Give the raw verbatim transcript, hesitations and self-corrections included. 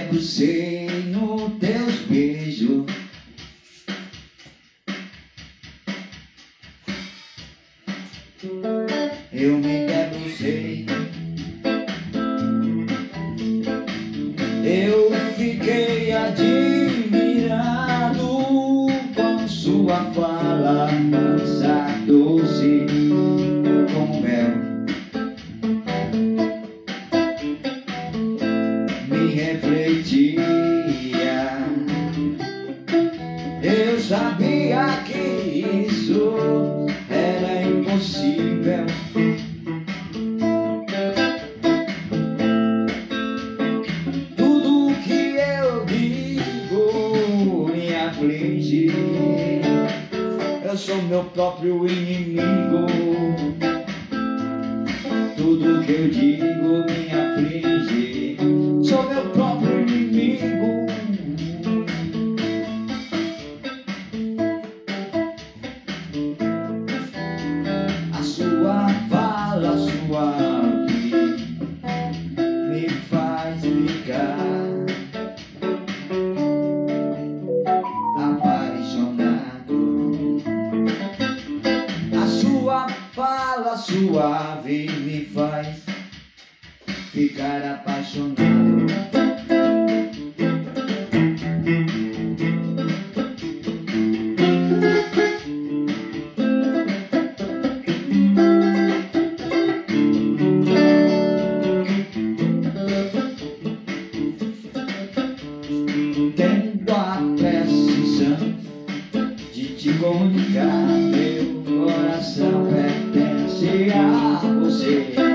debrucei nos teus beijos. Eu me debrucei. Eu fiquei admirado com sua fala mansa, doce como mel. Me refletia. Eu sabia que isso era impossível. Tudo que eu digo me aflige. Eu sou meu próprio inimigo. Tudo que eu digo me aflige. Sou meu próprio inimigo. A sua fala suave me faz ficar apaixonado. A sua fala suave me faz ficar apaixonado. Tendo a precisão de te comunicar, meu coração pertence a você.